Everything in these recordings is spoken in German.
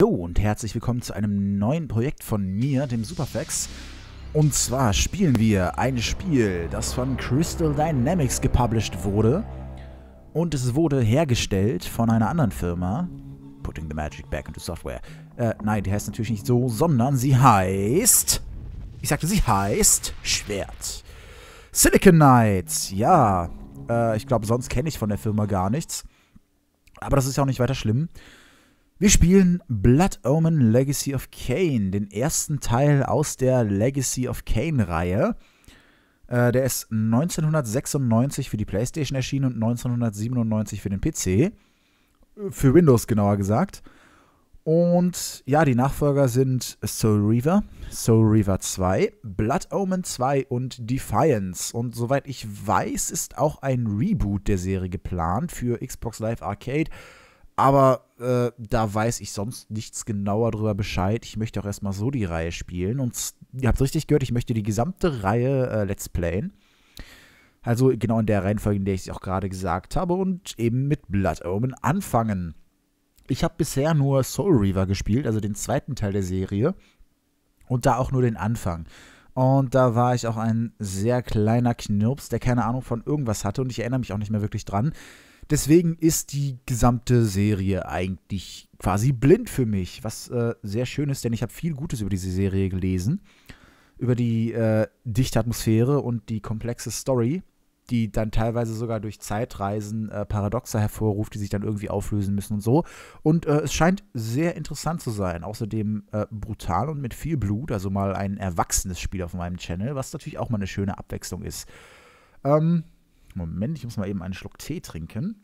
Hallo und herzlich willkommen zu einem neuen Projekt von mir, dem Superflex. Und zwar spielen wir ein Spiel, das von Crystal Dynamics gepublished wurde. Und es wurde hergestellt von einer anderen Firma. Putting the magic back into software. Nein, die heißt natürlich nicht so, sondern sie heißt... sie heißt Schwert. Silicon Knights, ja. Ich glaube, sonst kenne ich von der Firma gar nichts. Aber das ist ja auch nicht weiter schlimm. Wir spielen Blood Omen Legacy of Kain, den ersten Teil aus der Legacy of Kain-Reihe. Der ist 1996 für die PlayStation erschienen und 1997 für den PC. Für Windows genauer gesagt. Und ja, die Nachfolger sind Soul Reaver 2, Blood Omen 2 und Defiance. Und soweit ich weiß, ist auch ein Reboot der Serie geplant für Xbox Live Arcade. Aber da weiß ich sonst nichts genauer drüber Bescheid. Ich möchte auch erstmal so die Reihe spielen. Und ihr habt es richtig gehört, ich möchte die gesamte Reihe Let's Playen. Also genau in der Reihenfolge, in der ich es auch gerade gesagt habe. Und eben mit Blood Omen anfangen. Ich habe bisher nur Soul Reaver gespielt, also den zweiten Teil der Serie. Und da auch nur den Anfang. Und da war ich auch ein sehr kleiner Knirps, der keine Ahnung von irgendwas hatte. Und ich erinnere mich auch nicht mehr wirklich dran. Deswegen ist die gesamte Serie eigentlich quasi blind für mich, was sehr schön ist, denn ich habe viel Gutes über diese Serie gelesen, über die dichte Atmosphäre und die komplexe Story, die dann teilweise sogar durch Zeitreisen Paradoxe hervorruft, die sich dann irgendwie auflösen müssen und so. Und es scheint sehr interessant zu sein, außerdem brutal und mit viel Blut, also mal ein erwachsenes Spiel auf meinem Channel, was natürlich auch mal eine schöne Abwechslung ist. Moment, ich muss mal eben einen Schluck Tee trinken.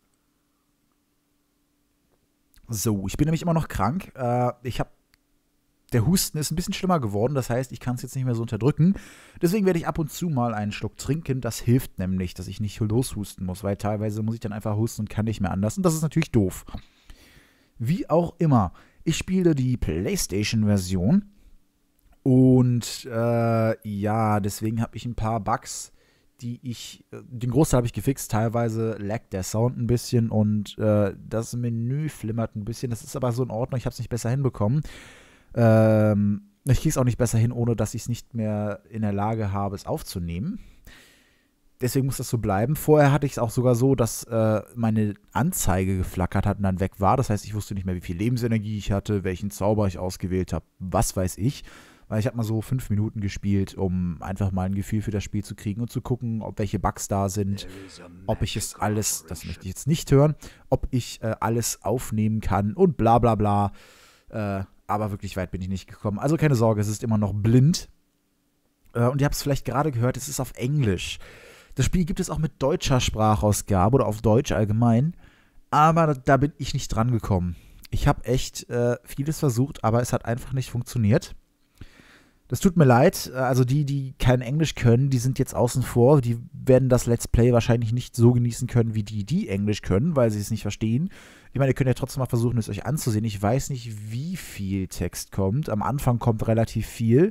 So, ich bin nämlich immer noch krank. Der Husten ist ein bisschen schlimmer geworden, das heißt, ich kann es jetzt nicht mehr so unterdrücken. Deswegen werde ich ab und zu mal einen Schluck trinken. Das hilft nämlich, dass ich nicht loshusten muss, weil teilweise muss ich dann einfach husten und kann nicht mehr anders. Und das ist natürlich doof. Wie auch immer, ich spiele die PlayStation-Version. Und ja, deswegen habe ich ein paar Bugs, den Großteil habe ich gefixt, teilweise laggt der Sound ein bisschen und das Menü flimmert ein bisschen, das ist aber so in Ordnung, ich habe es nicht besser hinbekommen. Ich kriege es auch nicht besser hin, ohne dass ich es nicht mehr in der Lage habe, es aufzunehmen. Deswegen muss das so bleiben. Vorher hatte ich es auch sogar so, dass meine Anzeige geflackert hat und dann weg war. Das heißt, ich wusste nicht mehr, wie viel Lebensenergie ich hatte, welchen Zauber ich ausgewählt habe, was weiß ich. Weil ich habe mal so 5 Minuten gespielt, um einfach mal ein Gefühl für das Spiel zu kriegen und zu gucken, ob welche Bugs da sind, ob ich es alles, das möchte ich jetzt nicht hören, ob ich alles aufnehmen kann und bla bla bla. Aber wirklich weit bin ich nicht gekommen. Also keine Sorge, es ist immer noch blind. Und ihr habt es vielleicht gerade gehört, es ist auf Englisch. Das Spiel gibt es auch mit deutscher Sprachausgabe oder auf Deutsch allgemein. Aber da bin ich nicht dran gekommen. Ich habe echt vieles versucht, aber es hat einfach nicht funktioniert. Das tut mir leid, also die kein Englisch können, die sind jetzt außen vor, die werden das Let's Play wahrscheinlich nicht so genießen können, wie die Englisch können, weil sie es nicht verstehen. Ich meine, ihr könnt ja trotzdem mal versuchen, es euch anzusehen. Ich weiß nicht, wie viel Text kommt. Am Anfang kommt relativ viel.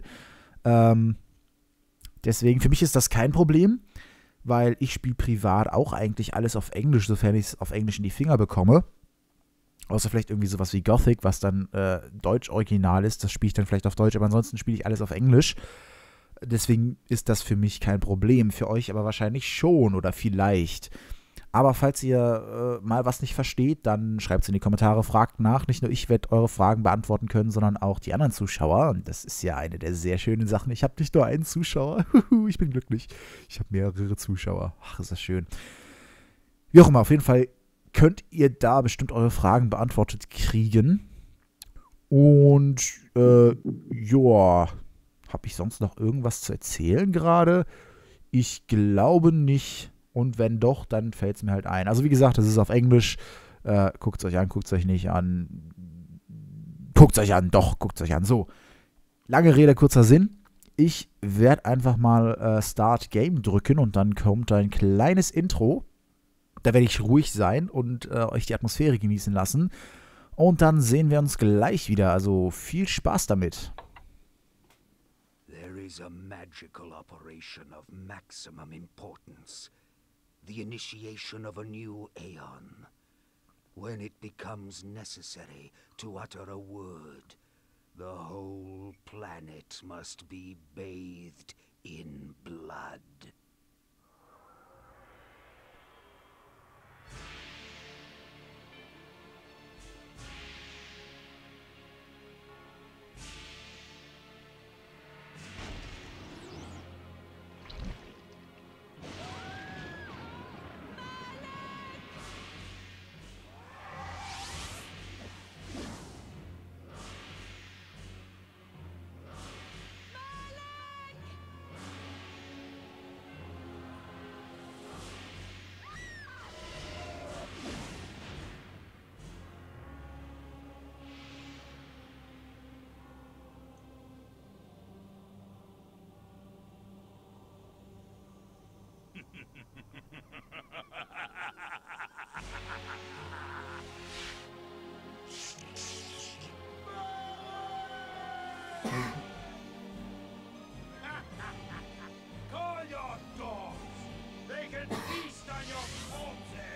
Deswegen, für mich ist das kein Problem, weil ich spiele privat auch eigentlich alles auf Englisch, sofern ich es auf Englisch in die Finger bekomme. Außer vielleicht irgendwie sowas wie Gothic, was dann Deutsch-Original ist. Das spiele ich dann vielleicht auf Deutsch, aber ansonsten spiele ich alles auf Englisch. Deswegen ist das für mich kein Problem. Für euch aber wahrscheinlich schon oder vielleicht. Aber falls ihr mal was nicht versteht, dann schreibt es in die Kommentare, fragt nach. Nicht nur ich werde eure Fragen beantworten können, sondern auch die anderen Zuschauer. Und das ist ja eine der sehr schönen Sachen. Ich habe nicht nur einen Zuschauer. Ich bin glücklich. Ich habe mehrere Zuschauer. Ach, ist das schön. Wie auch immer, auf jeden Fall könnt ihr da bestimmt eure Fragen beantwortet kriegen. Und, joa, habe ich sonst noch irgendwas zu erzählen gerade? Ich glaube nicht. Und wenn doch, dann fällt es mir halt ein. Also wie gesagt, das ist auf Englisch. Guckt es euch an, guckt es euch nicht an. Guckt es euch an, doch, guckt es euch an. So, lange Rede, kurzer Sinn. Ich werde einfach mal Start Game drücken und dann kommt ein kleines Intro. Da werde ich ruhig sein und euch die Atmosphäre genießen lassen. Und dann sehen wir uns gleich wieder. Also viel Spaß damit. There is a magical operation of maximum importance. The initiation of a new Aeon. when it becomes necessary to utter a word, the whole planet must be bathed in blood. Call your dogs! They can feast on your corpses!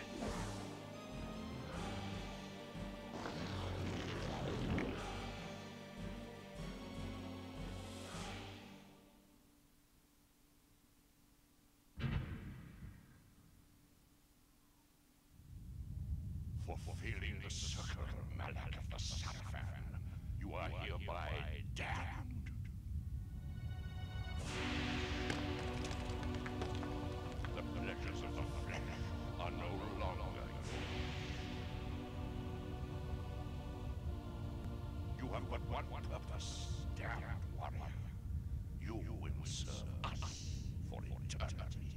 For fulfilling the circle, Malak of the Sarafan, you are hereby damned. The pleasures of the flesh are no longer yours. You have but one purpose, damned warrior. You will serve us for eternity.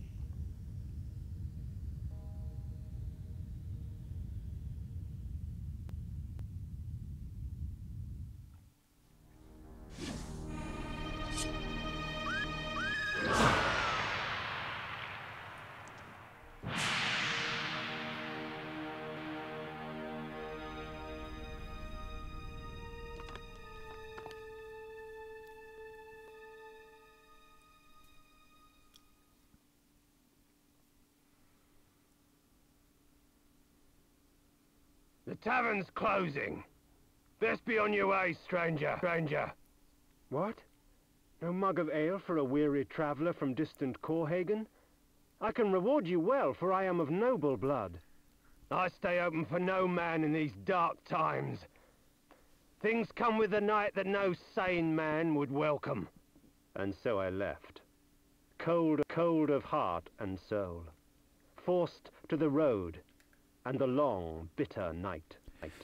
The tavern's closing. Best be on your way, stranger. What? No mug of ale for a weary traveller from distant Corhagen? I can reward you well, for I am of noble blood. I stay open for no man in these dark times. Things come with the night that no sane man would welcome. And so I left. Cold of heart and soul. Forced to the road and the long, bitter night.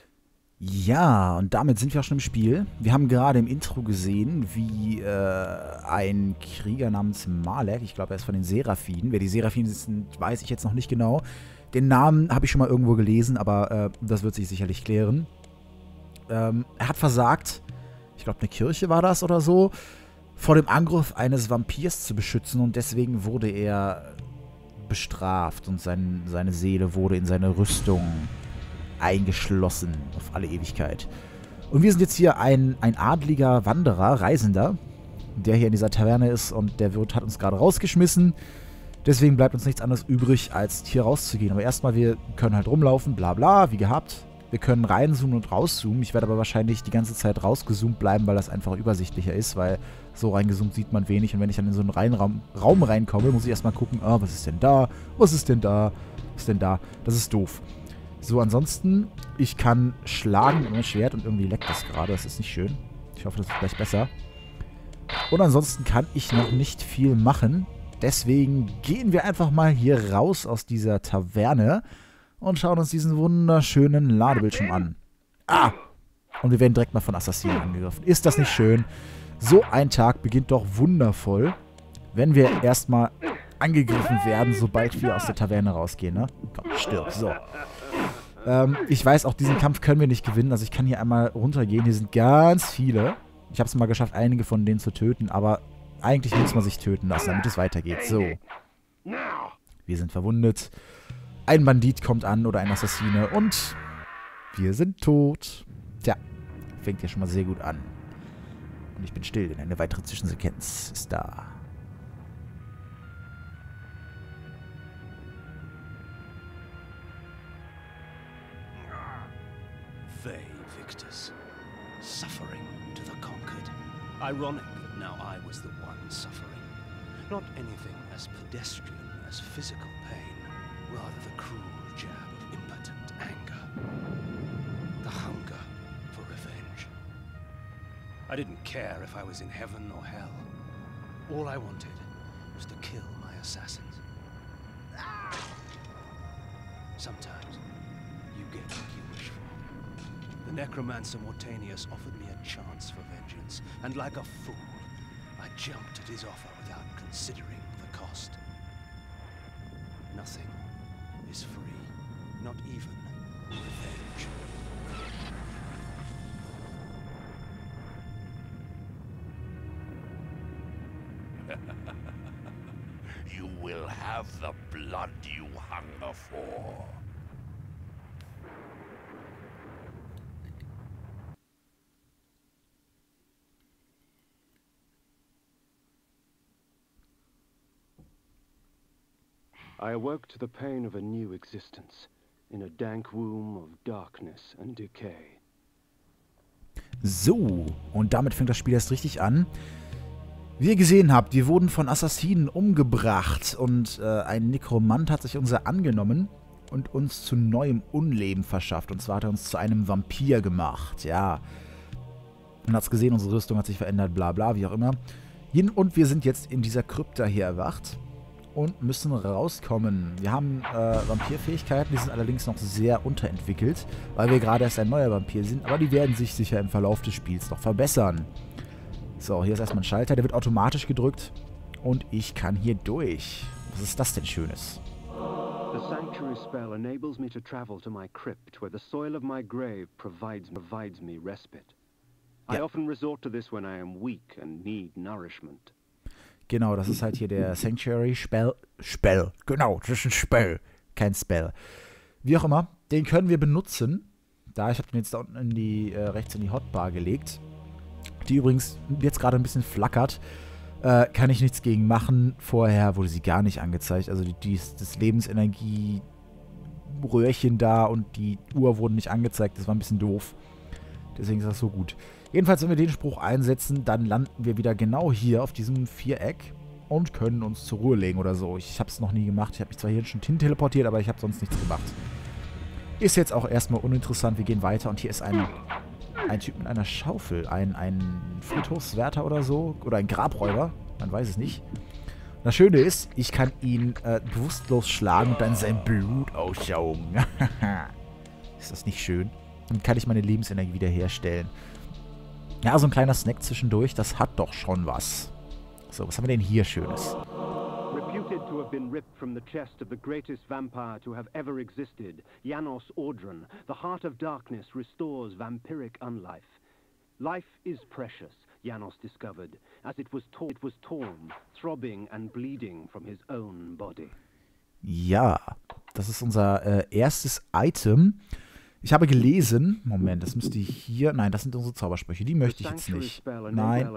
Ja, und damit sind wir auch schon im Spiel. Wir haben gerade im Intro gesehen, wie ein Krieger namens Malek, ich glaube, er ist von den Seraphinen. Wer die Seraphinen sind, weiß ich jetzt noch nicht genau. Den Namen habe ich schon mal irgendwo gelesen, aber das wird sich sicherlich klären. Er hat versagt, ich glaube, eine Kirche war das oder so, vor dem Angriff eines Vampirs zu beschützen, und deswegen wurde er bestraft und seine Seele wurde in seine Rüstung eingeschlossen auf alle Ewigkeit. Und wir sind jetzt hier ein adliger Wanderer, Reisender, der hier in dieser Taverne ist, und der Wirt hat uns gerade rausgeschmissen. Deswegen bleibt uns nichts anderes übrig, als hier rauszugehen. Aber erstmal, wir können halt rumlaufen, bla bla, wie gehabt. Wir können reinzoomen und rauszoomen. Ich werde aber wahrscheinlich die ganze Zeit rausgezoomt bleiben, weil das einfach übersichtlicher ist, weil so reingezoomt sieht man wenig. Und wenn ich dann in so einen Raum reinkomme, muss ich erstmal gucken, was ist denn da? Was ist denn da? Was ist denn da? Das ist doof. So, ansonsten, ich kann schlagen mit meinem Schwert und irgendwie leckt das gerade. Das ist nicht schön. Ich hoffe, das wird gleich besser. Und ansonsten kann ich noch nicht viel machen. Deswegen gehen wir einfach mal hier raus aus dieser Taverne und schauen uns diesen wunderschönen Ladebildschirm an. Und wir werden direkt mal von Assassinen angegriffen. Ist das nicht schön? So ein Tag beginnt doch wundervoll, wenn wir erstmal angegriffen werden, sobald wir aus der Taverne rausgehen, ne? Komm, stirb. So. Ich weiß, auch diesen Kampf können wir nicht gewinnen. Also ich kann hier einmal runtergehen. Hier sind ganz viele. Ich habe es mal geschafft, einige von denen zu töten, aber eigentlich muss man sich töten lassen, damit es weitergeht. So. Wir sind verwundet. Ein Bandit kommt an oder ein Assassine und wir sind tot. Tja, fängt ja schon mal sehr gut an. Und ich bin still, denn eine weitere Zwischensequenz ist da. suffering to the conquered. Ironic that now I was the one suffering. Not anything as pedestrian as physical pain, rather the cruel jab of impotent anger. The hunger for revenge. I didn't care if I was in heaven or hell. All I wanted was to kill my assassins. Sometimes you get what you wish for. The necromancer Mortanius offered me a chance for vengeance, and like a fool, I jumped at his offer without considering the cost. Nothing is free, not even revenge. You will have the blood you hunger for. I awoke to the pain of a new existence, in a dank womb of darkness and decay. So, und damit fängt das Spiel erst richtig an. Wie ihr gesehen habt, wir wurden von Assassinen umgebracht und ein Nekromant hat sich unser angenommen und uns zu neuem Unleben verschafft. Und zwar hat er uns zu einem Vampir gemacht, ja. Man hat es gesehen, unsere Rüstung hat sich verändert, bla bla, wie auch immer. Und wir sind jetzt in dieser Krypta hier erwacht und müssen rauskommen. Wir haben Vampirfähigkeiten, die sind allerdings noch sehr unterentwickelt, weil wir gerade erst ein neuer Vampir sind, aber die werden sich sicher im Verlauf des Spiels noch verbessern. So, hier ist erstmal ein Schalter, der wird automatisch gedrückt und ich kann hier durch. Was ist das denn Schönes? The sanctuary spell enables me to travel to my crypt, where the soil of my grave provides me respite. I often resort to this when I am weak and need nourishment. Genau, das ist halt hier der Sanctuary Spell. Genau, das ist ein Spell, kein Spell. Wie auch immer, den können wir benutzen. Ich habe den jetzt da unten rechts in die Hotbar gelegt. Die übrigens jetzt gerade ein bisschen flackert. Kann ich nichts gegen machen. Vorher wurde sie gar nicht angezeigt. Also das Lebensenergie-Röhrchen da und die Uhr wurden nicht angezeigt. Das war ein bisschen doof. Deswegen ist das so gut. Jedenfalls, wenn wir den Spruch einsetzen, dann landen wir wieder genau hier auf diesem Viereck und können uns zur Ruhe legen oder so. Ich habe es noch nie gemacht. Ich habe mich zwar hier schon hin teleportiert, aber ich habe sonst nichts gemacht. Ist jetzt auch erstmal uninteressant. Wir gehen weiter und hier ist ein Typ mit einer Schaufel. Ein Friedhofswärter oder so. Oder ein Grabräuber. Man weiß es nicht. Das Schöne ist, ich kann ihn bewusstlos schlagen und dann sein Blut aussaugen. Ist das nicht schön? Dann kann ich meine Lebensenergie wiederherstellen. Ja, so ein kleiner Snack zwischendurch, das hat doch schon was. So, was haben wir denn hier Schönes? Reputed to have been ripped from the chest of the greatest vampire to have ever existed, Janos Audron, the heart of darkness restores vampiric unlife. Life is precious, Janos discovered, as it was torn, throbbing and bleeding from his own body. Ja, das ist unser erstes Item. Ich habe gelesen, Moment, das müsste hier, nein, das sind unsere Zaubersprüche, die möchte ich jetzt nicht. Nein,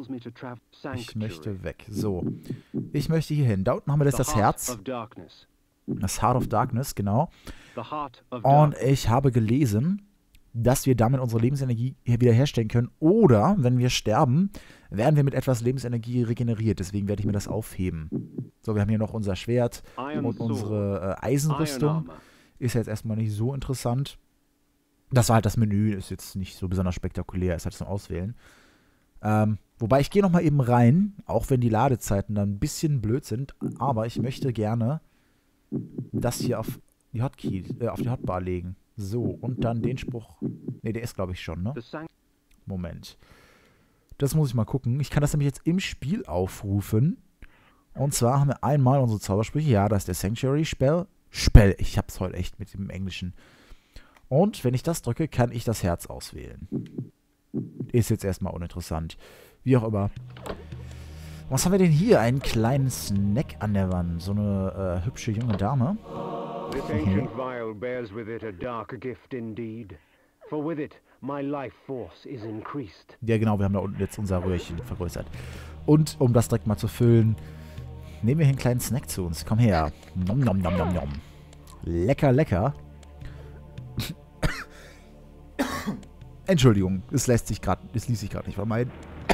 ich möchte weg. So, ich möchte hier hin. Da unten haben wir das Herz. Das Heart of Darkness, genau. Und ich habe gelesen, dass wir damit unsere Lebensenergie hier wiederherstellen können. Oder, wenn wir sterben, werden wir mit etwas Lebensenergie regeneriert. Deswegen werde ich mir das aufheben. So, wir haben hier noch unser Schwert und unsere Eisenrüstung. Ist jetzt erstmal nicht so interessant. Das war halt das Menü, ist jetzt nicht so besonders spektakulär, ist halt zum Auswählen. Wobei, ich gehe nochmal eben rein, auch wenn die Ladezeiten dann ein bisschen blöd sind, aber ich möchte gerne das hier auf die Hotbar legen. So, und dann den Spruch, ne, der ist glaube ich schon, ne? Moment. Das muss ich mal gucken. Ich kann das nämlich jetzt im Spiel aufrufen. Und zwar haben wir einmal unsere Zaubersprüche, ja, das ist der Sanctuary Spell. Ich hab's heute echt mit dem Englischen. Und wenn ich das drücke, kann ich das Herz auswählen. Ist jetzt erstmal uninteressant. Wie auch immer. Was haben wir denn hier? Einen kleinen Snack an der Wand. So eine hübsche junge Dame. This ancient vial bears with it a dark gift indeed. For with it my life force is increased. Ja genau, wir haben da unten jetzt unser Röhrchen vergrößert. Und um das direkt mal zu füllen, nehmen wir hier einen kleinen Snack zu uns. Komm her. Nom nom nom nom nom. Lecker, lecker. Entschuldigung, es ließ sich gerade nicht vermeiden.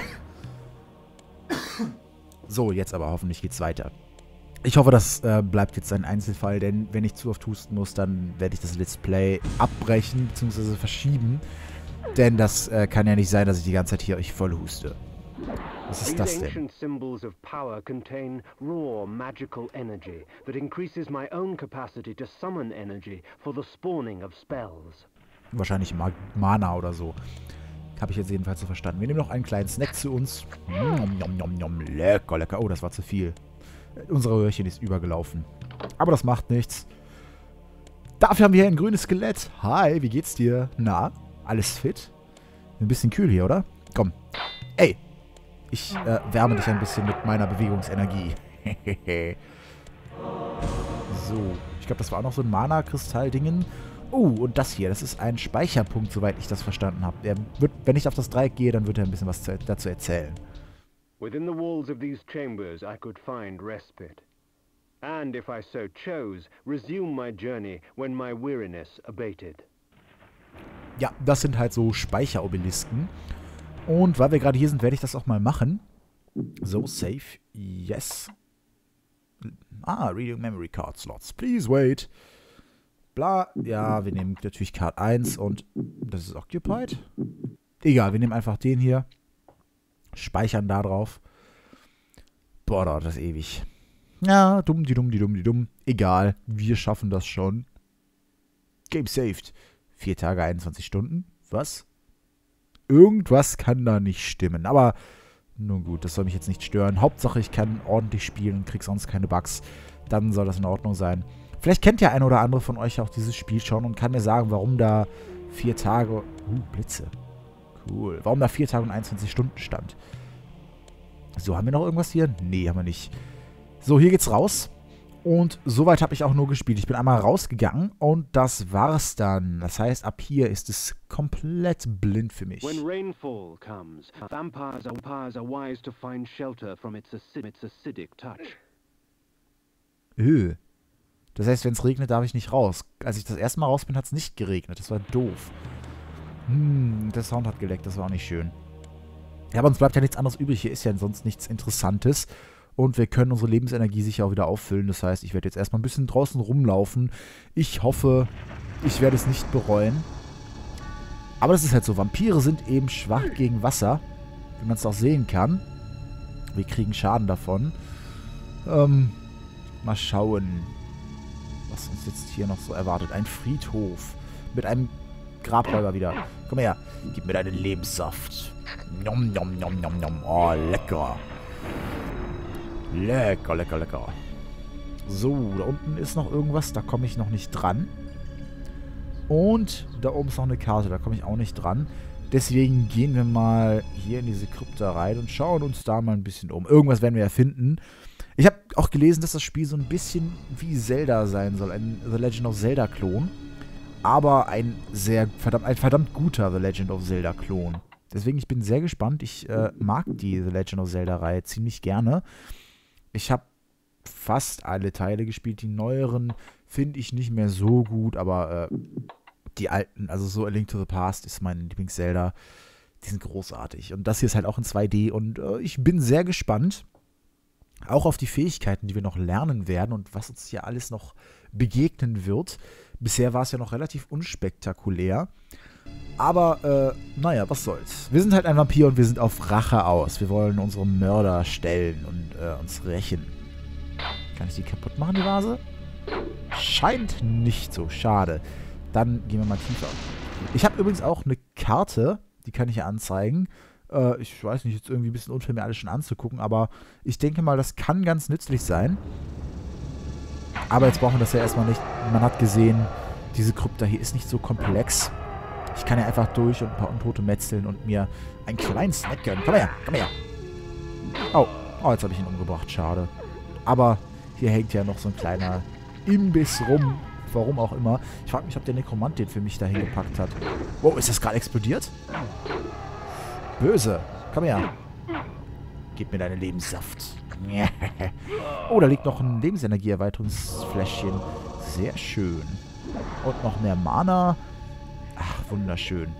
So, jetzt aber hoffentlich geht's weiter. Ich hoffe, das bleibt jetzt ein Einzelfall, denn wenn ich zu oft husten muss, dann werde ich das Let's Play abbrechen bzw. verschieben. Denn das kann ja nicht sein, dass ich die ganze Zeit hier euch voll huste. Was ist das These denn? ancient symbols of power contain raw magical energy that increases my own capacity to summon energy for the spawning of spells. Wahrscheinlich Mana oder so. Habe ich jetzt jedenfalls so verstanden. Wir nehmen noch einen kleinen Snack zu uns. Nom, nom, nom, nom. Lecker, lecker. Oh, das war zu viel. Unsere Röhrchen ist übergelaufen. Aber das macht nichts. Dafür haben wir hier ein grünes Skelett. Hi, wie geht's dir? Na, alles fit? Ein bisschen kühl hier, oder? Komm. Ey. Ich wärme dich ein bisschen mit meiner Bewegungsenergie. So. Ich glaube, das war auch noch so ein Mana-Kristall-Dingen. Und das hier, das ist ein Speicherpunkt, soweit ich das verstanden habe. Wenn ich auf das Dreieck gehe, dann wird er ein bisschen was dazu erzählen. Within the walls of these chambers I could find respite. And if I so chose, resume my journey when my weariness abated. Ja, das sind halt so Speicherobelisken. Und weil wir gerade hier sind, werde ich das auch mal machen. So, save. Yes. Reading Memory Card Slots. Please wait. Bla. Ja, wir nehmen natürlich Card 1 und das ist occupied. Egal, wir nehmen einfach den hier. Speichern da drauf. Boah, dauert das ewig. Ja, dumm. Egal, wir schaffen das schon. Game saved. 4 Tage, 21 Stunden. Was? Irgendwas kann da nicht stimmen. Aber nun gut, das soll mich jetzt nicht stören. Hauptsache, ich kann ordentlich spielen und krieg sonst keine Bugs. Dann soll das in Ordnung sein. Vielleicht kennt ja ein oder andere von euch auch dieses Spiel schon und kann mir sagen, warum da 4 Tage... Blitze. Cool. Warum da 4 Tage und 21 Stunden stand. So, haben wir noch irgendwas hier? Nee, haben wir nicht. So, hier geht's raus. Und soweit habe ich auch nur gespielt. Ich bin einmal rausgegangen und das war's dann. Das heißt, ab hier ist es komplett blind für mich. When rainfall comes, vampires are wise to find shelter from its acidic touch. Das heißt, wenn es regnet, darf ich nicht raus. Als ich das erste Mal raus bin, hat es nicht geregnet. Das war doof. Der Sound hat geleckt. Das war auch nicht schön. Ja, aber uns bleibt ja nichts anderes übrig. Hier ist ja sonst nichts Interessantes. Und wir können unsere Lebensenergie sicher auch wieder auffüllen. Das heißt, ich werde jetzt erstmal ein bisschen draußen rumlaufen. Ich hoffe, ich werde es nicht bereuen. Aber das ist halt so. Vampire sind eben schwach gegen Wasser. Wie man es auch sehen kann. Wir kriegen Schaden davon. Mal schauen, was uns jetzt hier noch so erwartet. Ein Friedhof. Mit einem Grabräuber wieder. Komm her. Gib mir deinen Lebenssaft. Nom, nom, nom, nom, nom. Oh, lecker. Lecker, lecker, lecker. So, da unten ist noch irgendwas. Da komme ich noch nicht dran. Und da oben ist noch eine Karte. Da komme ich auch nicht dran. Deswegen gehen wir mal hier in diese Krypta rein und schauen uns da mal ein bisschen um. Irgendwas werden wir ja finden. Ich habe auch gelesen, dass das Spiel so ein bisschen wie Zelda sein soll. Ein The Legend of Zelda-Klon. Aber ein verdammt guter The Legend of Zelda-Klon. Deswegen, ich bin sehr gespannt. Ich mag die The Legend of Zelda-Reihe ziemlich gerne. Ich habe fast alle Teile gespielt. Die neueren finde ich nicht mehr so gut, aber die alten, also so A Link to the Past ist mein Lieblings-Zelda. Die sind großartig. Und das hier ist halt auch in 2D und ich bin sehr gespannt. Auch auf die Fähigkeiten, die wir noch lernen werden und was uns hier alles noch begegnen wird. Bisher war es ja noch relativ unspektakulär. Aber, naja, was soll's. Wir sind halt ein Vampir und wir sind auf Rache aus. Wir wollen unsere Mörder stellen und uns rächen. Kann ich die kaputt machen, die Vase? Scheint nicht so. Schade. Dann gehen wir mal tiefer. Ich habe übrigens auch eine Karte, die kann ich ja anzeigen. Ich weiß nicht, jetzt irgendwie ein bisschen unfair, mir alles schon anzugucken, aber ich denke mal, das kann ganz nützlich sein. Aber jetzt brauchen wir das ja erstmal nicht. Man hat gesehen, diese Krypta hier ist nicht so komplex. Ich kann ja einfach durch und ein paar Untote metzeln und mir einen kleinen Snack gönnen. Komm her, komm her. Oh, jetzt habe ich ihn umgebracht, schade. Aber hier hängt ja noch so ein kleiner Imbiss rum. Warum auch immer. Ich frage mich, ob der Nekromant den für mich da hingepackt hat. Wow, ist das gerade explodiert? Böse. Komm her. Gib mir deinen Lebenssaft. Oh, da liegt noch ein Lebensenergie-Erweiterungsfläschchen. Sehr schön. Und noch mehr Mana. Ach, wunderschön.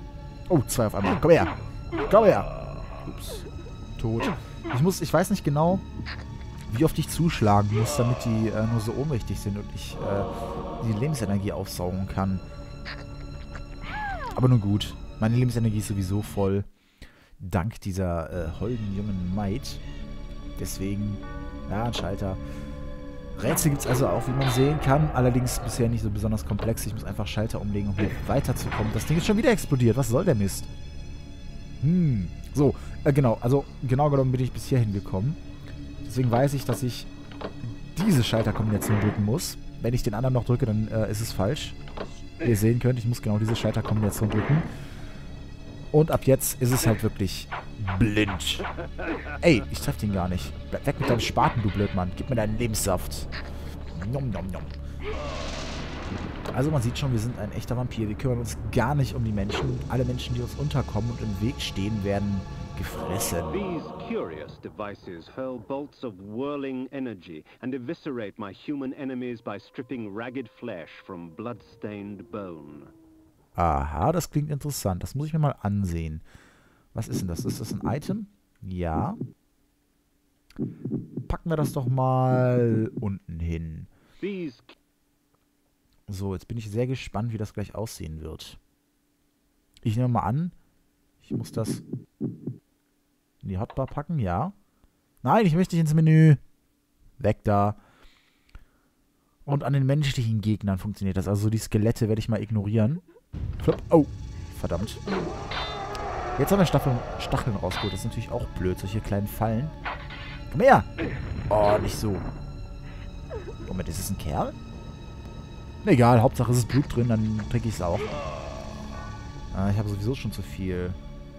Oh, 2 auf einmal. Komm her. Komm her. Ups. Tot. Ich weiß nicht genau, wie oft ich zuschlagen muss, damit die nur so ohnmächtig sind und ich die Lebensenergie aufsaugen kann. Aber nun gut. Meine Lebensenergie ist sowieso voll. Dank dieser holden jungen Maid. Deswegen, ja, ein Schalter. Rätsel gibt es also auch, wie man sehen kann. Allerdings bisher nicht so besonders komplex. Ich muss einfach Schalter umlegen, um hier weiterzukommen. Das Ding ist schon wieder explodiert. Was soll der Mist? So, genau. Also, genau genommen bin ich bis hierhin gekommen. Deswegen weiß ich, dass ich diese Schalterkombination drücken muss. Wenn ich den anderen noch drücke, dann ist es falsch. Wie ihr sehen könnt, ich muss genau diese Schalterkombination drücken. Und ab jetzt ist es halt wirklich blind. Ey, ich treffe den gar nicht. Bleib weg mit deinem Spaten, du Blödmann. Gib mir deinen Lebenssaft. Nom, nom, nom. Also man sieht schon, wir sind ein echter Vampir. Wir kümmern uns gar nicht um die Menschen. Alle Menschen, die uns unterkommen und im Weg stehen, werden gefressen. These curious devices hurl bolts of whirling energy and eviscerate my human enemies by stripping ragged flesh from blood-stained bone. Aha, das klingt interessant. Das muss ich mir mal ansehen. Was ist denn das? Ist das ein Item? Ja. Packen wir das doch mal unten hin. So, jetzt bin ich sehr gespannt, wie das gleich aussehen wird. Ich nehme mal an, ich muss das in die Hotbar packen, ja. Nein, ich möchte nicht ins Menü. Weg da. Und an den menschlichen Gegnern funktioniert das. Also die Skelette werde ich mal ignorieren. Flop. Oh, verdammt. Jetzt haben wir Stacheln rausgeholt. Das ist natürlich auch blöd, solche kleinen Fallen. Komm her! Oh, nicht so. Moment, ist es ein Kerl? Egal, Hauptsache es ist Blut drin, dann trinke ich es auch. Ich habe sowieso schon zu viel.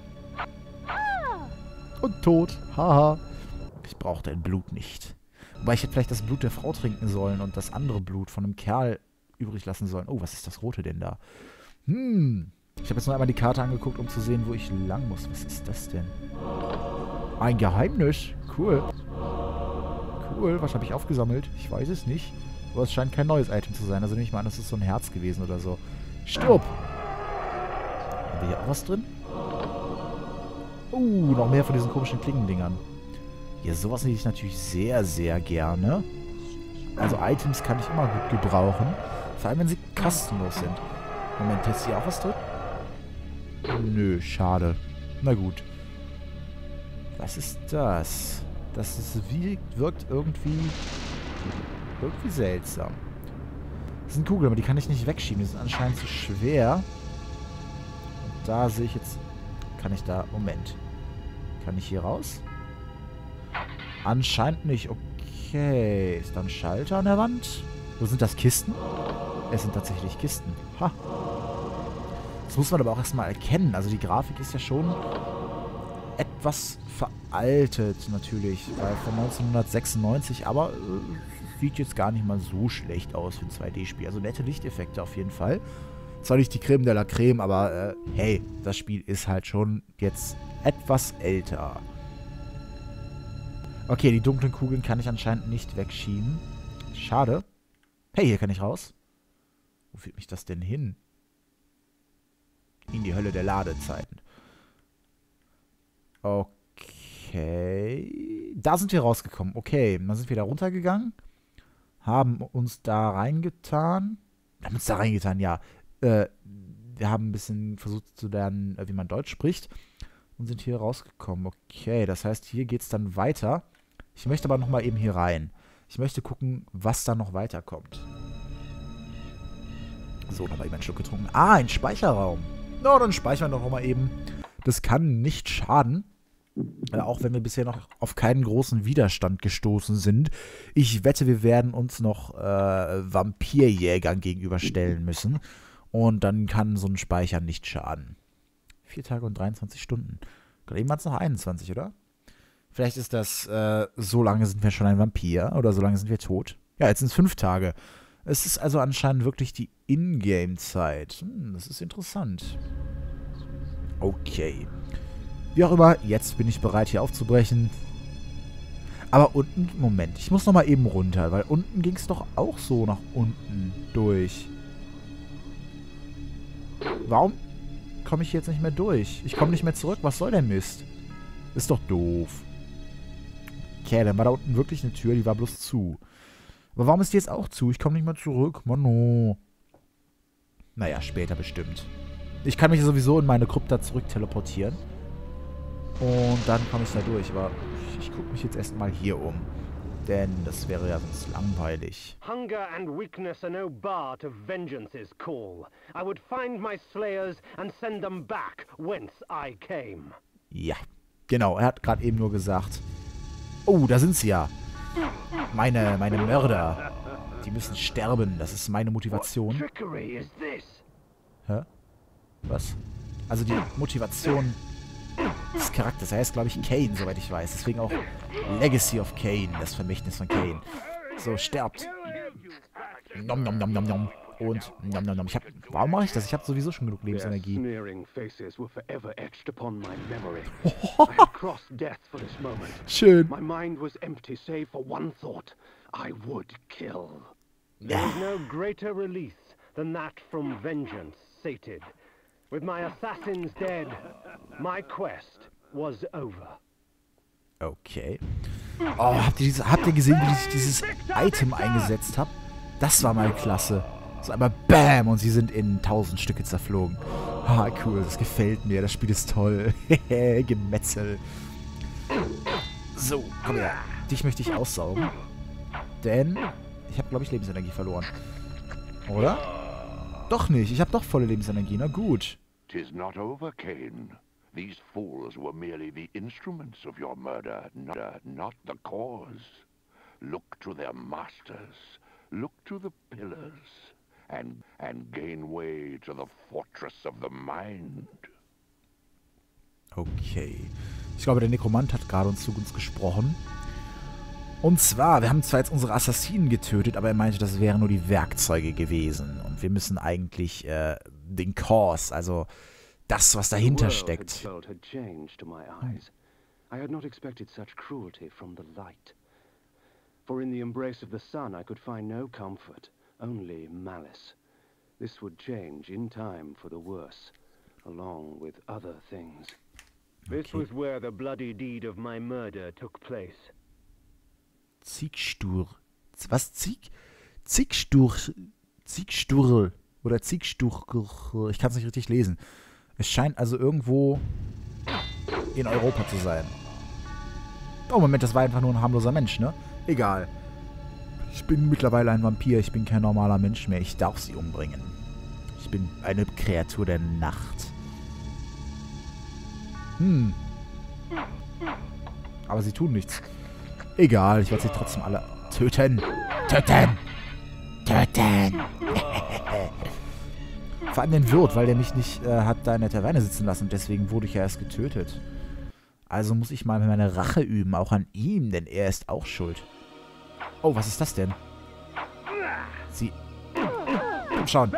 Und tot. Haha. Ich brauche dein Blut nicht. Wobei ich hätte vielleicht das Blut der Frau trinken sollen und das andere Blut von einem Kerl übrig lassen sollen. Oh, was ist das Rote denn da? Ich habe jetzt noch einmal die Karte angeguckt, um zu sehen, wo ich lang muss. Was ist das denn? Ein Geheimnis. Cool. Cool, was habe ich aufgesammelt? Ich weiß es nicht. Aber es scheint kein neues Item zu sein. Also nehme ich mal an, das ist so ein Herz gewesen oder so. Stirb! Haben wir hier auch was drin? Noch mehr von diesen komischen Klingendingern. Ja, sowas nehme ich natürlich sehr, sehr gerne. Also Items kann ich immer gut gebrauchen. Vor allem, wenn sie kostenlos sind. Moment, ist hier auch was drin? Nö, schade. Na gut. Was ist das? Wirkt irgendwie seltsam. Das sind Kugeln, aber die kann ich nicht wegschieben. Die sind anscheinend zu schwer. Und da sehe ich jetzt... Kann ich da... Moment. Kann ich hier raus? Anscheinend nicht. Okay. Ist da ein Schalter an der Wand? Wo sind das? Kisten? Es sind tatsächlich Kisten. Ha. Das muss man aber auch erstmal erkennen. Also die Grafik ist ja schon etwas veraltet natürlich. Von 1996, aber sieht jetzt gar nicht mal so schlecht aus für ein 2D-Spiel. Also nette Lichteffekte auf jeden Fall. Zwar nicht die Creme de la Creme, aber hey, das Spiel ist halt schon jetzt etwas älter. Okay, die dunklen Kugeln kann ich anscheinend nicht wegschieben. Schade. Hey, hier kann ich raus. Wo führt mich das denn hin? In die Hölle der Ladezeiten. Okay. Da sind wir rausgekommen. Okay, dann sind wir da runtergegangen. Haben uns da reingetan. Haben uns da reingetan, ja. Wir haben ein bisschen versucht zu lernen, wie man Deutsch spricht. Und sind hier rausgekommen. Okay, das heißt, hier geht es dann weiter. Ich möchte aber nochmal eben hier rein. Ich möchte gucken, was da noch weiterkommt. So, nochmal eben einen Schluck getrunken. Ah, ein Speicherraum. Na, dann speichern wir doch mal eben. Das kann nicht schaden. Auch wenn wir bisher noch auf keinen großen Widerstand gestoßen sind. Ich wette, wir werden uns noch Vampirjägern gegenüberstellen müssen. Und dann kann so ein Speichern nicht schaden. 4 Tage und 23 Stunden. Gerade eben waren es noch 21, oder? Vielleicht ist das, so lange sind wir schon ein Vampir. Oder so lange sind wir tot. Ja, jetzt sind es 5 Tage. Es ist also anscheinend wirklich die Ingame-Zeit. Das ist interessant. Okay. Wie auch immer, jetzt bin ich bereit, hier aufzubrechen. Aber unten, Moment, ich muss nochmal eben runter, weil unten ging es doch auch so nach unten durch. Warum komme ich jetzt nicht mehr durch. Ich komme nicht mehr zurück. Was soll der Mist? Ist doch doof. Okay, dann war da unten wirklich eine Tür, die war bloß zu. Aber warum ist die jetzt auch zu? Ich komme nicht mehr zurück. Mano. Naja, später bestimmt. Ich kann mich sowieso in meine Krypta zurück teleportieren. Und dann komme ich da durch. Aber ich gucke mich jetzt erstmal hier um. Denn das wäre ja sonst langweilig. Hunger and weakness are no bar to vengeance's call. I would find my slayers and send them back whence I came. Ja, genau. Er hat gerade eben nur gesagt... Oh, da sind sie ja. Meine Mörder. Die müssen sterben. Das ist meine Motivation. Trickery is this? Hä? Was? Also die Motivation des Charakters. Er heißt, glaube ich, Kain, soweit ich weiß. Deswegen auch Legacy of Kain, das Vermächtnis von Kain. So, sterbt. Nom, nom, nom, nom, nom. Und nom, nom, nom. Warum mache ich das? Ich habe sowieso schon genug Lebensenergie. Sneering faces were forever etched upon my memory. I had crossed death for this moment. Schön. My mind was empty save for one thought. I would kill. There is no greater release than that from vengeance sated. With my assassins dead, my quest was over. Okay. Oh, habt ihr gesehen, wie ich dieses Item eingesetzt habe? Das war mal klasse. So einmal BAM und sie sind in 1000 Stücke zerflogen. Ah, cool, das gefällt mir. Das Spiel ist toll. Gemetzel. So, komm her. Dich möchte ich aussaugen. Denn ich habe, glaube ich, Lebensenergie verloren. Oder? Doch nicht. Ich habe doch volle Lebensenergie. Na gut. 'Tis not over, Cain. These fools were merely the instruments of your murder, not the cause. Look to their masters. Look to the pillars. And gain way to the fortress of the mind. Okay. Ich glaube, der Nekromant hat gerade zu uns gesprochen. Und zwar, wir haben zwar jetzt unsere Assassinen getötet, aber er meinte, das wären nur die Werkzeuge gewesen. Und wir müssen eigentlich den Cause, also das, was dahinter steckt. Had changed to my eyes. I had not expected such cruelty from the light. For in the embrace of the sun I could find no comfort, only malice. This would change in time for the worse, along with other things. This was where the bloody deed of my murder took place. Ziegstur. Was? Ziegsturl. Oder Ziegsturl. Ich kann es nicht richtig lesen. Es scheint also irgendwo in Europa zu sein. Oh, Moment, das war einfach nur ein harmloser Mensch, ne? Egal. Ich bin mittlerweile ein Vampir. Ich bin kein normaler Mensch mehr. Ich darf sie umbringen. Ich bin eine Kreatur der Nacht. Aber sie tun nichts. Egal, ich werde sie trotzdem alle töten. Töten! Töten! Vor allem den Wirt, weil der mich nicht hat da in der Taverne sitzen lassen. Und deswegen wurde ich ja erst getötet. Also muss ich mal meine Rache üben, auch an ihm, denn er ist auch schuld. Oh, was ist das denn? Sie... Komm schon.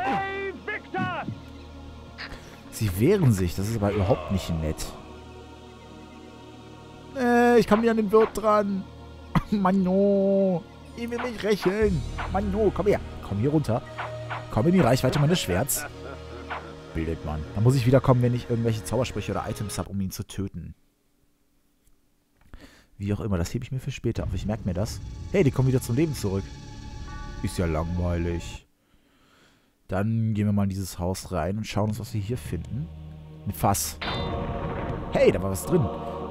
Sie wehren sich, das ist aber überhaupt nicht nett. Ich komme nicht an den Wirt dran. Manno. Ich will mich rächen. Manno, komm her. Komm hier runter. Komm in die Reichweite meines Schwerts. Bildet man. Dann muss ich wiederkommen, wenn ich irgendwelche Zaubersprüche oder Items habe, um ihn zu töten. Wie auch immer, das hebe ich mir für später auf. Ich merke mir das. Hey, die kommen wieder zum Leben zurück. Ist ja langweilig. Dann gehen wir mal in dieses Haus rein und schauen uns, was wir hier finden. Ein Fass. Hey, da war was drin.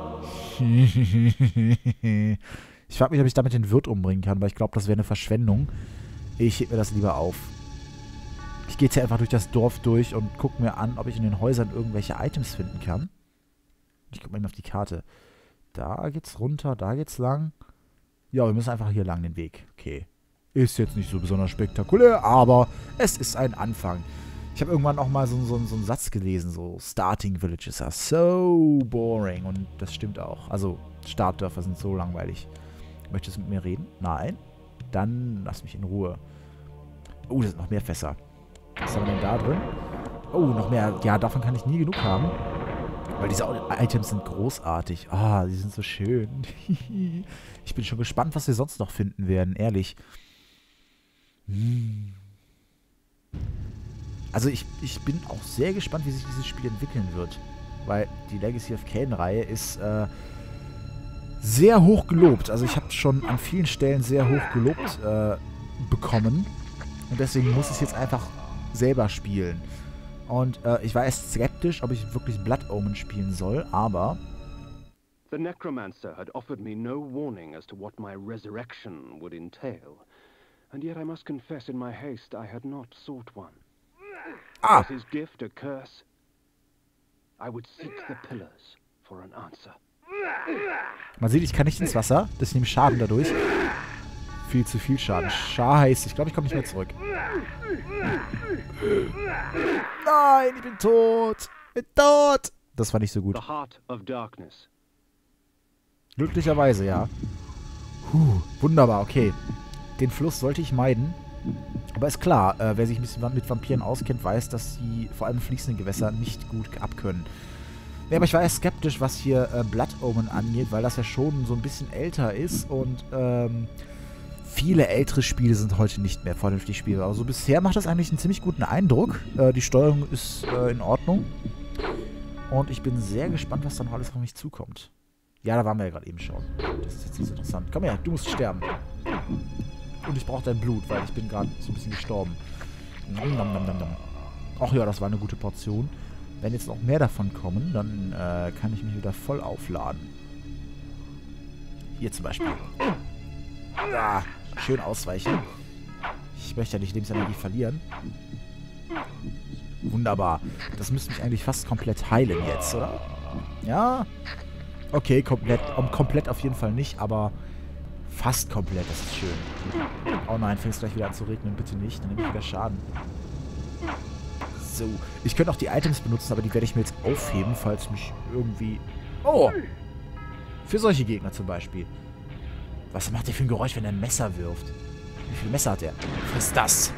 Ich frage mich, ob ich damit den Wirt umbringen kann, weil ich glaube, das wäre eine Verschwendung. Ich heb mir das lieber auf. Ich gehe jetzt hier einfach durch das Dorf durch und gucke mir an, ob ich in den Häusern irgendwelche Items finden kann. Ich gucke mal eben auf die Karte. Da geht's runter, da geht's lang. Ja, wir müssen einfach hier lang den Weg. Okay. Ist jetzt nicht so besonders spektakulär, aber es ist ein Anfang. Ich habe irgendwann auch mal so einen Satz gelesen, so Starting Villages are so boring. Und das stimmt auch. Also Startdörfer sind so langweilig. Möchtest du mit mir reden? Nein? Dann lass mich in Ruhe. Oh, da sind noch mehr Fässer. Was haben wir denn da drin? Oh, noch mehr. Ja, davon kann ich nie genug haben. Weil diese Items sind großartig. Ah, die sind so schön. Ich bin schon gespannt, was wir sonst noch finden werden, ehrlich. Also ich bin auch sehr gespannt, wie sich dieses Spiel entwickeln wird. Weil die Legacy of Kain-Reihe ist sehr hoch gelobt. Also ich habe schon an vielen Stellen sehr hoch gelobt bekommen. Und deswegen muss ich es jetzt einfach selber spielen. Und ich war erst skeptisch, ob ich wirklich Blood Omen spielen soll, aber... The necromancer had offered me no warning as to what my resurrection would entail. And yet I must confess in my haste I had not sought one. Was his gift a curse? I would seek the pillars for an answer. Man sieht, ich kann nicht ins Wasser. Das nimmt Schaden dadurch. Viel zu viel Schaden. Scheiße, ich glaube, ich komme nicht mehr zurück. Nein, ich bin tot. Ich bin tot. Das war nicht so gut. The heart of darkness. Glücklicherweise, ja. Wunderbar, okay. Den Fluss sollte ich meiden. Aber ist klar, wer sich ein bisschen mit Vampiren auskennt, weiß, dass sie vor allem fließende Gewässer nicht gut abkönnen. Ja, aber ich war erst skeptisch, was hier Blood Omen angeht, weil das ja schon so ein bisschen älter ist und viele ältere Spiele sind heute nicht mehr vernünftig spielbar. Also bisher macht das eigentlich einen ziemlich guten Eindruck. Die Steuerung ist in Ordnung. Und ich bin sehr gespannt, was dann alles auf mich zukommt. Ja, da waren wir ja gerade eben schon. Das ist jetzt nicht so interessant. Komm her, du musst sterben. Und ich brauche dein Blut, weil ich bin gerade so ein bisschen gestorben. Nom, nom, nom, nom, nom. Ach ja, das war eine gute Portion. Wenn jetzt noch mehr davon kommen, dann kann ich mich wieder voll aufladen. Hier zum Beispiel. Ah, schön ausweichen. Ich möchte ja nicht Lebensenergie verlieren. Wunderbar. Das müsste mich eigentlich fast komplett heilen jetzt, oder? Ja. Okay, komplett auf jeden Fall nicht, aber fast komplett. Das ist schön. Oh nein, fängt es gleich wieder an zu regnen. Bitte nicht, dann nehme ich wieder Schaden. So. Ich könnte auch die Items benutzen, aber die werde ich mir jetzt aufheben, falls mich irgendwie... Oh! Für solche Gegner zum Beispiel. Was macht der für ein Geräusch, wenn er ein Messer wirft? Wie viele Messer hat er? Friss das!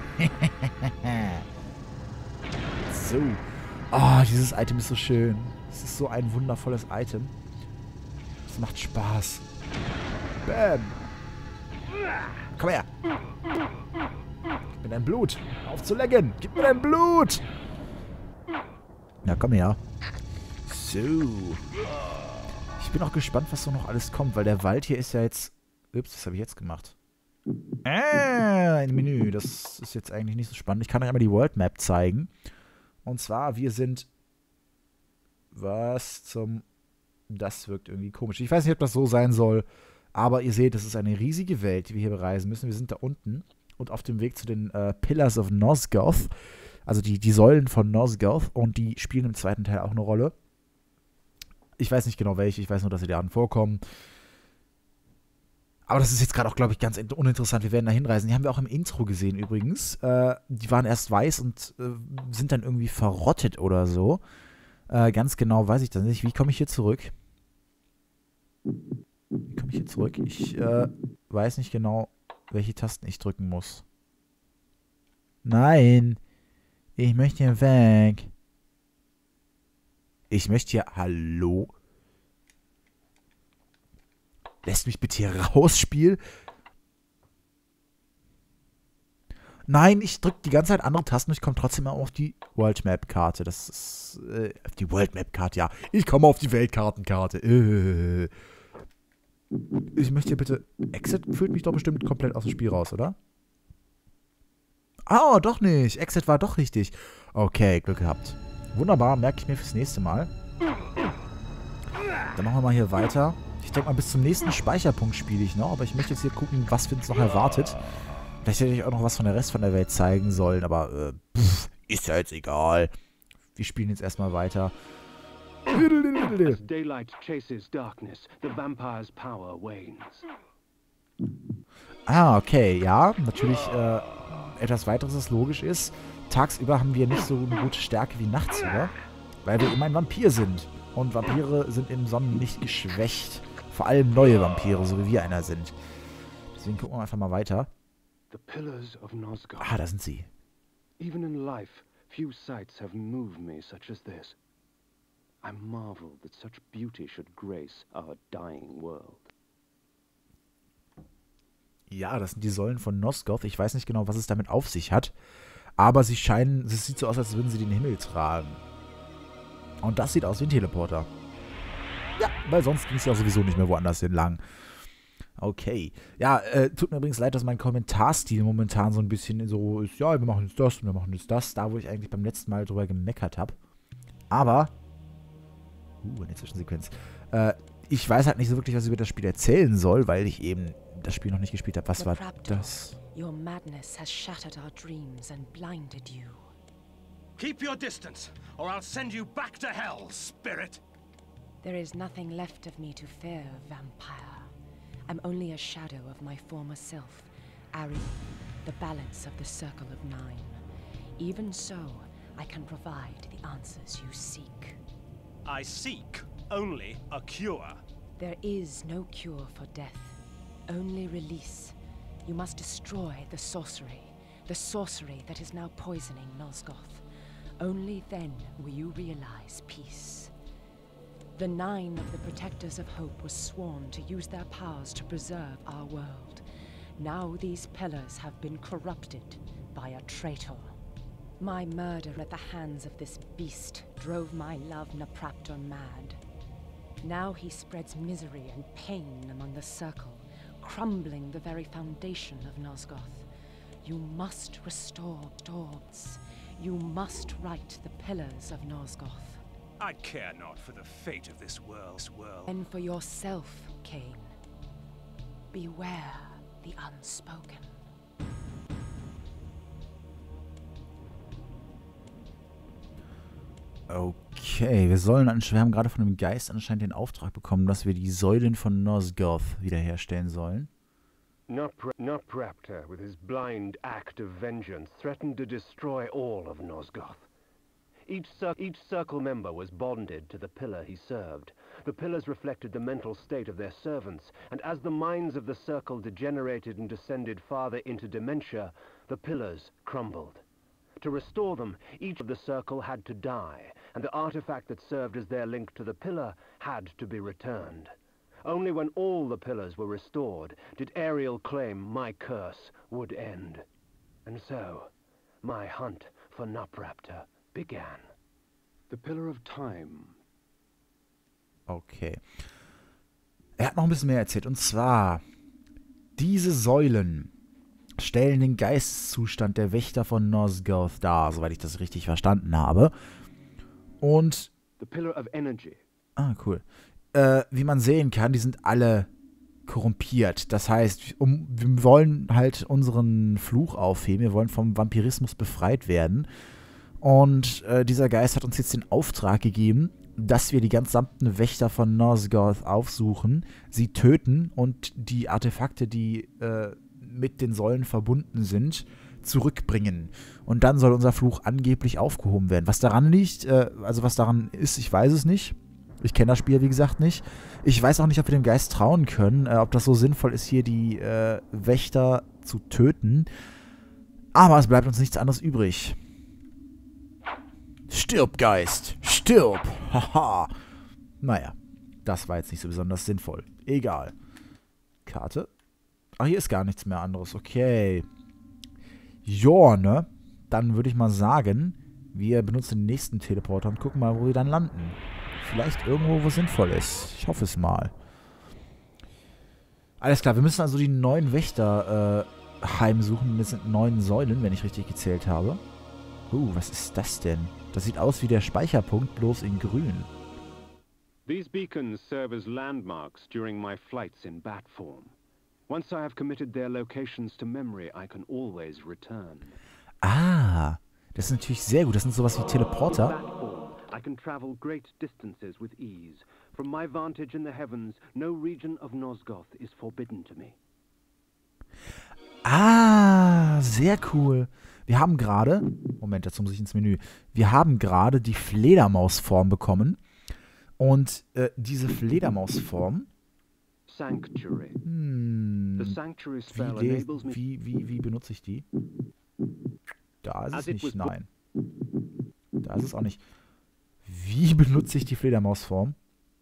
So. Oh, dieses Item ist so schön. Es ist so ein wundervolles Item. Es macht Spaß. Bam! Komm her! Gib mir dein Blut! Auf zu lecken! Gib mir dein Blut! Ja, komm her. So. Ich bin auch gespannt, was so noch alles kommt, weil der Wald hier ist ja jetzt... Ups, was habe ich jetzt gemacht? Ein Menü. Das ist jetzt eigentlich nicht so spannend. Ich kann euch einmal die World Map zeigen. Und zwar, wir sind... Was zum... Das wirkt irgendwie komisch. Ich weiß nicht, ob das so sein soll, aber ihr seht, das ist eine riesige Welt, die wir hier bereisen müssen. Wir sind da unten und auf dem Weg zu den Pillars of Nosgoth, also die Säulen von Nosgoth, und die spielen im zweiten Teil auch eine Rolle. Ich weiß nicht genau welche, ich weiß nur, dass sie da vorkommen. Aber das ist jetzt gerade auch, glaube ich, ganz uninteressant. Wir werden da hinreisen. Die haben wir auch im Intro gesehen übrigens. Die waren erst weiß und sind dann irgendwie verrottet oder so. Ganz genau weiß ich das nicht. Wie komme ich hier zurück? Ich weiß nicht genau, welche Tasten ich drücken muss. Nein. Ich möchte hier weg. Ich möchte hier... Hallo? Lässt mich bitte hier raus, Spiel? Nein, ich drücke die ganze Zeit andere Tasten und ich komme trotzdem mal auf die World Map Karte. Das ist... auf die World Map Karte, ja. Ich komme auf die Weltkartenkarte. Ich möchte hier bitte... Exit führt mich doch bestimmt komplett aus dem Spiel raus, oder? Ah, doch nicht. Exit war doch richtig. Okay, Glück gehabt. Wunderbar, merke ich mir fürs nächste Mal. Dann machen wir mal hier weiter. Ich denke mal, bis zum nächsten Speicherpunkt spiele ich noch. Aber ich möchte jetzt hier gucken, was uns noch erwartet. Vielleicht hätte ich auch noch was von der Rest von der Welt zeigen sollen. Aber, ist ja jetzt egal. Wir spielen jetzt erstmal weiter. As daylight chases darkness, the vampire's power wanes. Ah, okay, ja. Natürlich etwas weiteres, das logisch ist. Tagsüber haben wir nicht so eine gute Stärke wie nachts, oder? Weil wir immer ein Vampir sind. Und Vampire sind im Sonnenlicht geschwächt. Vor allem neue Vampire, so wie wir einer sind. Deswegen gucken wir einfach mal weiter. The pillars of Nosgoth. Ah, da sind sie. Even in life, few sights have moved me such as this. I marvel that such beauty should grace our dying world. Ja, das sind die Säulen von Nosgoth. Ich weiß nicht genau, was es damit auf sich hat. Aber es sieht so aus, als würden sie den Himmel tragen. Und das sieht aus wie ein Teleporter. Ja, weil sonst ging es ja sowieso nicht mehr woanders hin lang. Okay. Ja, tut mir übrigens leid, dass mein Kommentarstil momentan so ein bisschen so ist, ja, wir machen jetzt das und wir machen jetzt das, da wo ich eigentlich beim letzten Mal drüber gemeckert habe. Aber, eine Zwischensequenz. Ich weiß halt nicht so wirklich, was ich über das Spiel erzählen soll, weil ich eben das Spiel noch nicht gespielt habe. Was war das? Your madness has shattered our dreams and blinded you. Keep your distance, or I'll send you back to hell, spirit! There is nothing left of me to fear, vampire. I'm only a shadow of my former self, Ari, the balance of the Circle of Nine. Even so, I can provide the answers you seek. I seek only a cure. There is no cure for death, only release. You must destroy the sorcery that is now poisoning Nosgoth. Only then will you realize peace. The Nine of the Protectors of Hope were sworn to use their powers to preserve our world. Now these pillars have been corrupted by a traitor. My murder at the hands of this beast drove my love Napraptor mad. Now he spreads misery and pain among the Circle, crumbling the very foundation of Nosgoth. You must restore Dords. You must right the pillars of Nosgoth. I care not for the fate of this world. And for yourself, Cain. Beware the unspoken. Okay, wir haben gerade von dem Geist anscheinend den Auftrag bekommen, dass wir die Säulen von Nosgoth wiederherstellen sollen. Napraptor, with his blind act of vengeance, threatened to destroy all of Nosgoth. Each circle member was bonded to the pillar he served. The pillars reflected the mental state of their servants, and as the minds of the circle degenerated and descended farther into dementia, the pillars crumbled. To restore them, each of the circle had to die, and the artifact that served as their link to the pillar had to be returned. Only when all the pillars were restored did Ariel claim my curse would end. And so, my hunt for Napraptor began. The Pillar of Time. Okay. Er hat noch ein bisschen mehr erzählt. Und zwar, diese Säulen stellen den Geisteszustand der Wächter von Nosgoth dar, soweit ich das richtig verstanden habe. Und... The Pillar of Energy. Ah, cool. Wie man sehen kann, die sind alle korrumpiert. Das heißt, wir wollen halt unseren Fluch aufheben. Wir wollen vom Vampirismus befreit werden. Und dieser Geist hat uns jetzt den Auftrag gegeben, dass wir die gesamten Wächter von Nosgoth aufsuchen, sie töten und die Artefakte, die mit den Säulen verbunden sind, zurückbringen. Und dann soll unser Fluch angeblich aufgehoben werden. Was daran liegt, also was daran ist, ich weiß es nicht. Ich kenne das Spiel, wie gesagt, nicht. Ich weiß auch nicht, ob wir dem Geist trauen können, ob das so sinnvoll ist, hier die Wächter zu töten. Aber es bleibt uns nichts anderes übrig. Stirb, Geist! Stirb! Haha! Naja, das war jetzt nicht so besonders sinnvoll. Egal. Karte. Ach, hier ist gar nichts mehr anderes. Okay. Joa, ne? Dann würde ich mal sagen, wir benutzen den nächsten Teleporter und gucken mal, wo wir dann landen. Vielleicht irgendwo, wo es sinnvoll ist. Ich hoffe es mal. Alles klar, wir müssen also die 9 Wächter heimsuchen. Das sind 9 Säulen, wenn ich richtig gezählt habe. Was ist das denn? Das sieht aus wie der Speicherpunkt, bloß in grün. These beacons serve as landmarks during my flights in bat form. Once I have committed their locations to memory, I can always return. Ah, das ist natürlich sehr gut. Das sind sowas wie Teleporter. In bat form, I can travel great distances with ease. From my vantage in the heavens, no region of Nosgoth is forbidden to me. Ah, sehr cool. Wir haben gerade, Moment, jetzt muss ich ins Menü. Wir haben gerade die Fledermausform bekommen. Und diese Fledermausform. Sanctuary. The sanctuary spell enables me. Wie benutze ich die? Da ist es nicht, nein. Da ist es auch nicht. Wie benutze ich die Fledermausform?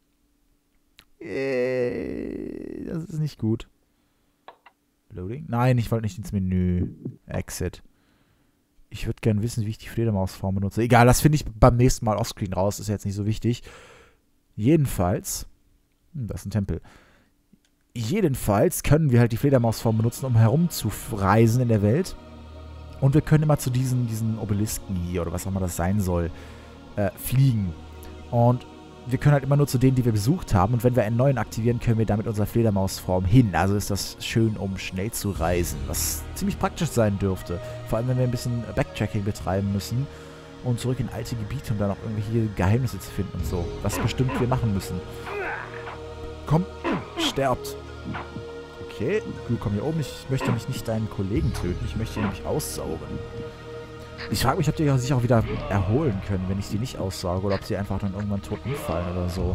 Das ist nicht gut. Loading? Nein, ich wollte nicht ins Menü. Exit. Ich würde gerne wissen, wie ich die Fledermausform benutze. Egal, das finde ich beim nächsten Mal offscreen raus. Ist jetzt nicht so wichtig. Jedenfalls. Da ist ein Tempel. Jedenfalls können wir halt die Fledermausform benutzen, um herumzureisen in der Welt. Und wir können immer zu diesen Obelisken hier, oder was auch immer das sein soll, fliegen. Und wir können halt immer nur zu denen, die wir besucht haben. Und wenn wir einen neuen aktivieren, können wir da mit unserer Fledermausform hin. Also ist das schön, um schnell zu reisen. Was ziemlich praktisch sein dürfte. Vor allem, wenn wir ein bisschen Backtracking betreiben müssen. Und zurück in alte Gebiete, um da noch irgendwelche Geheimnisse zu finden und so. Was bestimmt wir machen müssen. Komm, sterbt. Okay, du komm hier oben. Ich möchte mich nicht deinen Kollegen töten. Ich möchte ihn nämlich aussaugen. Ich frage mich, ob die sich auch wieder erholen können, wenn ich sie nicht aussauge. Oder ob sie einfach dann irgendwann tot umfallen oder so.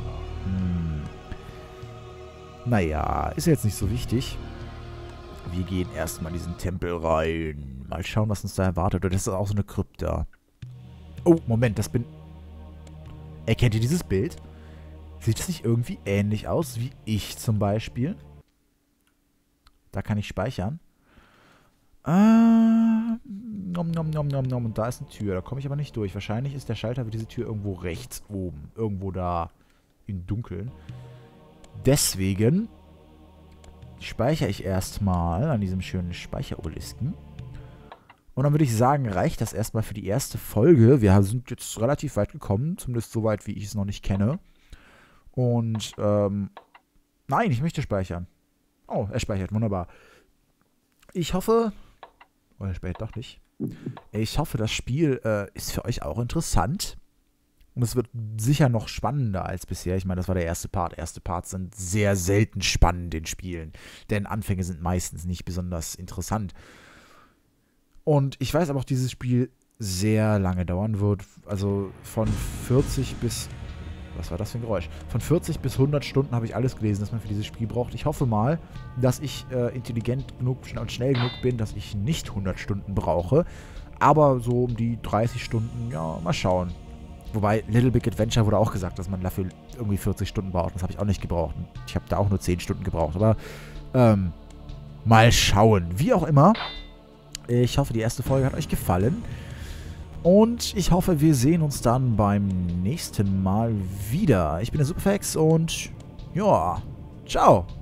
Naja, ist ja jetzt nicht so wichtig. Wir gehen erstmal in diesen Tempel rein. Mal schauen, was uns da erwartet. Oder das ist auch so eine Krypta. Oh, Moment, das bin... Erkennt ihr dieses Bild? Sieht das nicht irgendwie ähnlich aus wie ich zum Beispiel? Da kann ich speichern. Und da ist eine Tür. Da komme ich aber nicht durch. Wahrscheinlich ist der Schalter für diese Tür irgendwo rechts oben. Irgendwo da im Dunkeln. Deswegen speichere ich erstmal an diesem schönen Speicherobelisken. Und dann würde ich sagen, reicht das erstmal für die erste Folge. Wir sind jetzt relativ weit gekommen. Zumindest so weit, wie ich es noch nicht kenne. Und, nein, ich möchte speichern. Oh, er speichert. Wunderbar. Ich hoffe... Oh, er speichert doch nicht. Ich hoffe, das Spiel ist für euch auch interessant. Und es wird sicher noch spannender als bisher. Ich meine, das war der erste Part. Erste Parts sind sehr selten spannend in Spielen. Denn Anfänge sind meistens nicht besonders interessant. Und ich weiß aber auch, dass dieses Spiel sehr lange dauern wird. Also von 40 bis... Was war das für ein Geräusch? Von 40 bis 100 Stunden habe ich alles gelesen, was man für dieses Spiel braucht. Ich hoffe mal, dass ich intelligent genug und schnell genug bin, dass ich nicht 100 Stunden brauche. Aber so um die 30 Stunden, ja, mal schauen. Wobei, Little Big Adventure wurde auch gesagt, dass man dafür irgendwie 40 Stunden braucht. Das habe ich auch nicht gebraucht. Ich habe da auch nur 10 Stunden gebraucht. Aber mal schauen. Wie auch immer. Ich hoffe, die erste Folge hat euch gefallen. Und ich hoffe, wir sehen uns dann beim nächsten Mal wieder. Ich bin der Superfax und ja, ciao.